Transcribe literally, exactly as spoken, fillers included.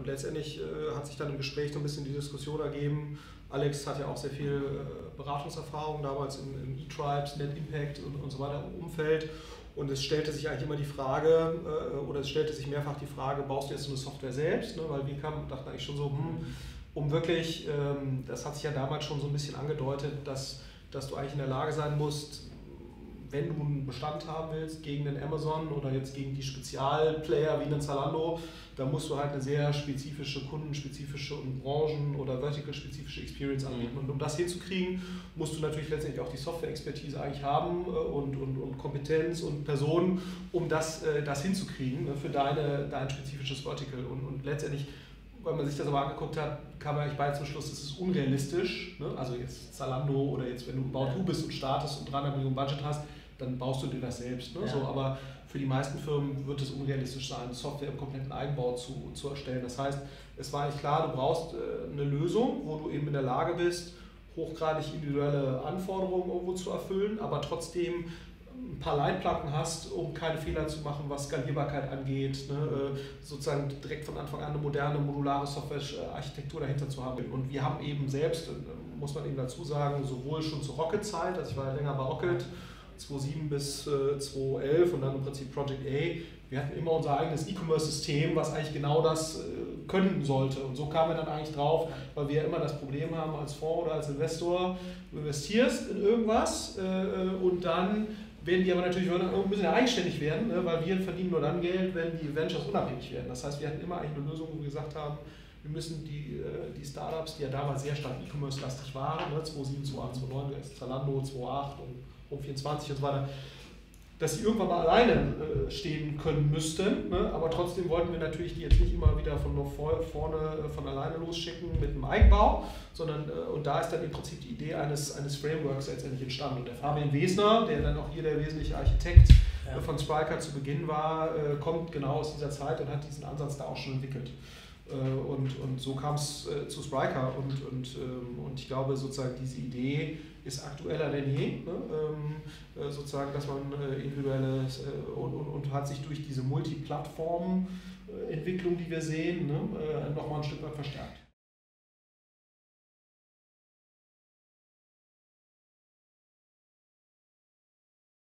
letztendlich äh, hat sich dann im Gespräch so ein bisschen die Diskussion ergeben. Alex hat ja auch sehr viel äh, Beratungserfahrung damals im, im E-Tribes, Net Impact und, und so weiter Umfeld. Und es stellte sich eigentlich immer die Frage, äh, oder es stellte sich mehrfach die Frage, baust du jetzt so eine Software selbst? Ne? Weil wir kamen, dachten eigentlich schon so, hm, um wirklich, ähm, das hat sich ja damals schon so ein bisschen angedeutet, dass, dass du eigentlich in der Lage sein musst, wenn du einen Bestand haben willst gegen den Amazon oder jetzt gegen die Spezialplayer wie einen Zalando, dann musst du halt eine sehr spezifische, kundenspezifische und branchen- oder vertical-spezifische Experience anbieten. Und um das hinzukriegen, musst du natürlich letztendlich auch die Software-Expertise eigentlich haben und, und, und Kompetenz und Personen, um das, das hinzukriegen für deine, dein spezifisches Vertical. Und, und letztendlich, wenn man sich das aber angeguckt hat, kam man eigentlich beide zum Schluss, das ist unrealistisch. Ne? Also jetzt Zalando oder jetzt, wenn du About You bist und startest und dreihundert Millionen Budget hast, dann baust du dir das selbst. Ne? Ja. So, aber für die meisten Firmen wird es unrealistisch sein, Software im kompletten Eigenbau zu, zu erstellen. Das heißt, es war eigentlich klar, du brauchst äh, eine Lösung, wo du eben in der Lage bist, hochgradig individuelle Anforderungen irgendwo zu erfüllen, aber trotzdem ein paar Leitplanken hast, um keine Fehler zu machen, was Skalierbarkeit angeht, ne? Sozusagen direkt von Anfang an eine moderne, modulare Software-Architektur dahinter zu haben. Und wir haben eben selbst, muss man eben dazu sagen, sowohl schon zur Rocket-Zeit, also ich war ja länger bei Rocket, zweitausendsieben bis zweitausendelf und dann im Prinzip Project A, wir hatten immer unser eigenes E-Commerce-System, was eigentlich genau das können sollte. Und so kamen wir dann eigentlich drauf, weil wir ja immer das Problem haben als Fonds oder als Investor, du investierst in irgendwas und dann werden die aber natürlich ein bisschen eigenständig werden, ne, weil wir verdienen nur dann Geld, wenn die Ventures unabhängig werden. Das heißt, wir hatten immer eigentlich eine Lösung, wo wir gesagt haben, wir müssen die, die Startups, die ja damals sehr stark E-Commerce-lastig waren, ne, zweitausendsieben, zweitausendacht, zweitausendneun, Zalando, zweitausendacht und Home vierundzwanzig und so weiter, dass sie irgendwann mal alleine äh, stehen können müssten, ne? Aber trotzdem wollten wir natürlich die jetzt nicht immer wieder von vorne äh, von alleine losschicken mit einem Eigenbau, sondern äh, und da ist dann im Prinzip die Idee eines, eines Frameworks letztendlich entstanden. Und der Fabian Wesner, der dann auch hier der wesentliche Architekt ja. äh, von Spryker zu Beginn war, äh, kommt genau aus dieser Zeit und hat diesen Ansatz da auch schon entwickelt. Äh, und, und so kam es äh, zu Spryker und, und, ähm, und ich glaube sozusagen diese Idee ist aktueller denn je, ne? ähm, äh, sozusagen, dass man äh, individuelle äh, und, und, und hat sich durch diese Multiplattform-Entwicklung, die wir sehen, ne, äh, nochmal ein Stück weit verstärkt.